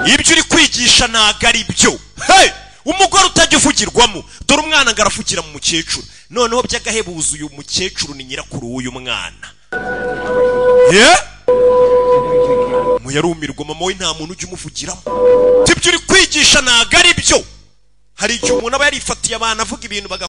ibyo uri kwigisha ntago ari byo. Hey, umugore utajya uvugirwamo, dore umwana ngarafugira mu mukecuru, noneho by'agahebuzo uyu mukecuru ni nyirakuru w'uyu mwana. Muyarumirwa, mama we nta muntu ujya umuvugiramo. Ibyo uri kwigisha ntago ari byo. Hari igihe umuntu aba yarifatiye abantu avuga ibintu